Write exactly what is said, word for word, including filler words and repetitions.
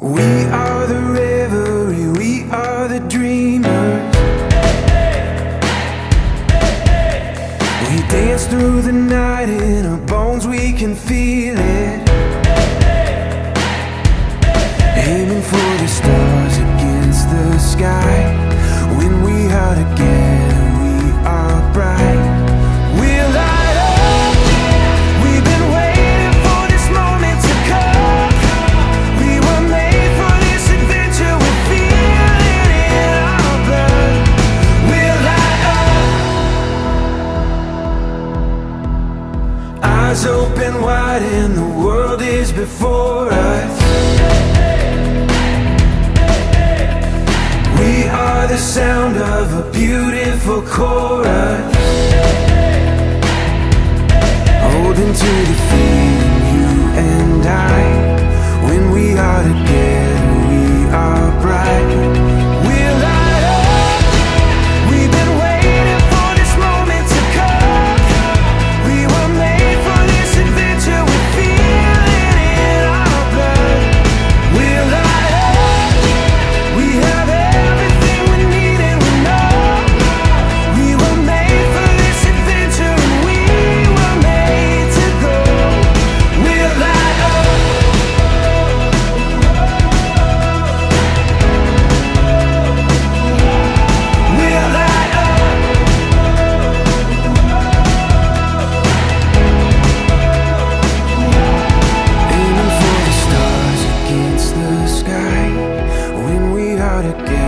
We are the revelry, we are the dreamers. We dance through the night, in our bones we can feel it. Aiming for the stars against the sky. When we are together, we are bright. We'll light up. We've been waiting for this moment to come. We were made for this adventure. We feel it in our blood. We'll light up. Eyes open wide and the world is before us. We are the sound of a beautiful chorus, holding to the feeling, you and I. When we are together, we are bright. We'll light up. We've been waiting for this moment to come. We were made for this adventure. We feel it in our blood. We'll light up. We have everything we need and we know we were made for this adventure and we were made to go. We'll light up. We'll light up. Aiming for the stars against the sky. When we are together,